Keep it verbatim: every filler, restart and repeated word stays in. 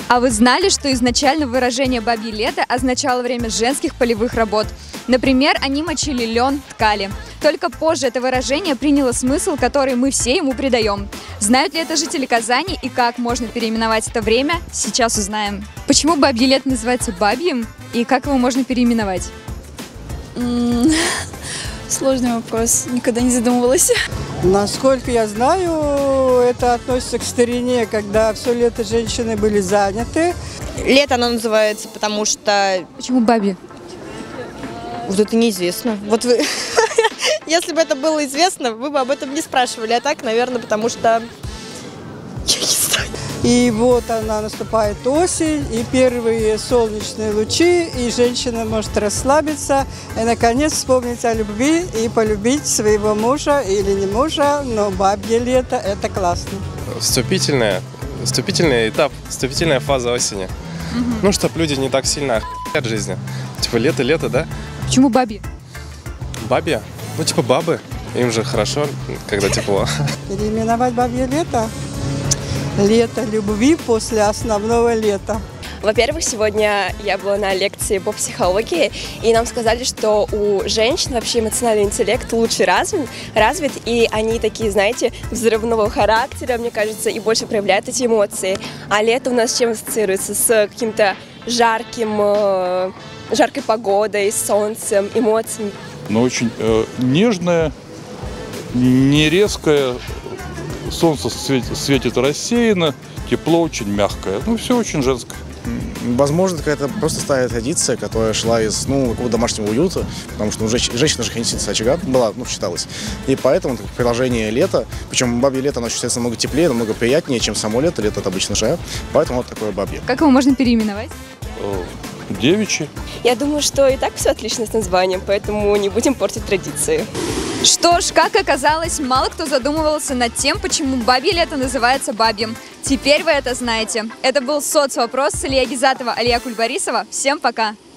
А вы знали, что изначально выражение «бабье лето» означало время женских полевых работ? Например, они мочили лен, ткали. Только позже это выражение приняло смысл, который мы все ему придаем. Знают ли это жители Казани и как можно переименовать это время, сейчас узнаем. Почему бабье лето называется бабьим и как его можно переименовать? Сложный вопрос, никогда не задумывалась. Насколько я знаю, это относится к старине, когда все лето женщины были заняты. Лето оно называется, потому что... Почему бабье? Вот это неизвестно. Вот вы... Если бы это было известно, вы бы об этом не спрашивали. А так, наверное, потому что... Я не знаю. И вот она, наступает осень, и первые солнечные лучи, и женщина может расслабиться, и, наконец, вспомнить о любви и полюбить своего мужа или не мужа, но бабье лето – это классно. Вступительная, вступительный этап, вступительная фаза осени. Угу. Ну, чтоб люди не так сильно от жизни. Типа лето-лето, да? Почему бабье? Бабье? Ну, типа бабы. Им же хорошо, когда тепло. Переименовать бабье лето? Лето любви после основного лета. Во-первых, сегодня я была на лекции по психологии, и нам сказали, что у женщин вообще эмоциональный интеллект лучше развит, развит, и они такие, знаете, взрывного характера, мне кажется, и больше проявляют эти эмоции. А лето у нас с чем ассоциируется? С каким-то жарким, жаркой погодой, солнцем, эмоциями. Но очень э, нежная, не резкая. Солнце светит, светит рассеянно, тепло очень мягкое. Ну, все очень женское. Возможно, какая-то просто старая традиция, которая шла из ну, какого-то домашнего уюта, потому что ну, женщина же хранительница очага была, ну, считалась. И поэтому это приложение лета, причем бабье лето, оно считается намного теплее, намного приятнее, чем само лето. Лето это обычно жара, поэтому вот такое бабье. Как его можно переименовать? Девичьи. Я думаю, что и так все отлично с названием, поэтому не будем портить традиции. Что ж, как оказалось, мало кто задумывался над тем, почему бабье лето называется бабьим. Теперь вы это знаете. Это был соцвопрос с Ильей Гизатова, Алия Кульбарисова. Всем пока!